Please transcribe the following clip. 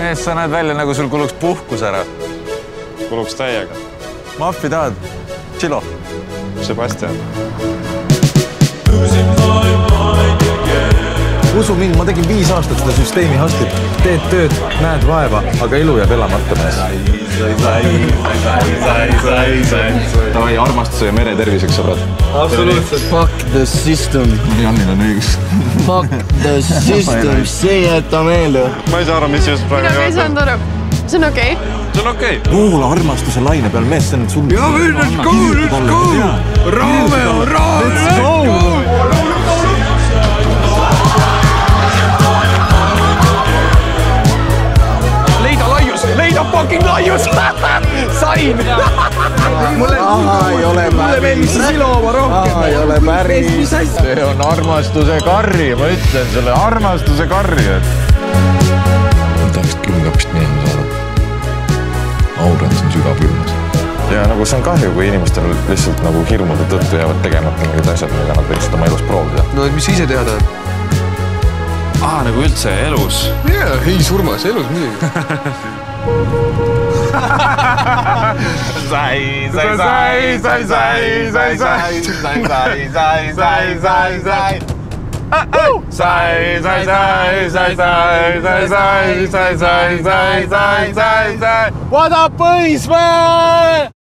mees, sa näed välja nagu sul kuluks puhkus ära. Kuluks täiega. Maffi tahad? Chilo. Sebastian. Usu mind, ma tegin 5 aastat seda süsteemi hustlit. Teed tööd, näed vaeva, aga elu jääb elamata mees. Davai, armastuse ja mere terviseks, sõbrad. Absoluutselt. Fuck the system. Jannil on õigus. Fuck the system, see jätta meelde. Ma ei saa aru, mis just praegu Mina ei saanud aru. See on okei. See on okei. Kuula armastuse laine peal, mees, see on sul... Ja või, let's go! Romeo, let's go! Leida fucking laius! Sain! Mulle meeldis Silova rohkem. Ei ole päris. See on armastuse karri, ma ütlen selle armastuse karri. Ma tahaks külmkapist minema saada. Aurand on sügavülmas. Ja nagu see on kahju, kui inimestel lihtsalt nagu hirmude tõttu jäävad tegemata mingid asjad, mida nad võiksid oma elus proovida. No mis ise teha tahad? Nagu üldse elus. Ei surmas, elus midagi. What up, Põismäe?